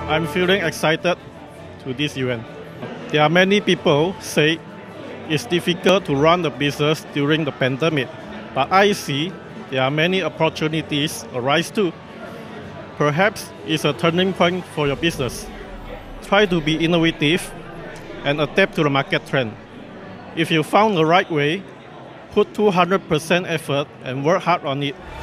I'm feeling excited to this event. There are many people say it's difficult to run the business during the pandemic, but I see there are many opportunities arise too. Perhaps it's a turning point for your business. Try to be innovative and adapt to the market trend. If you found the right way, put 200% effort and work hard on it.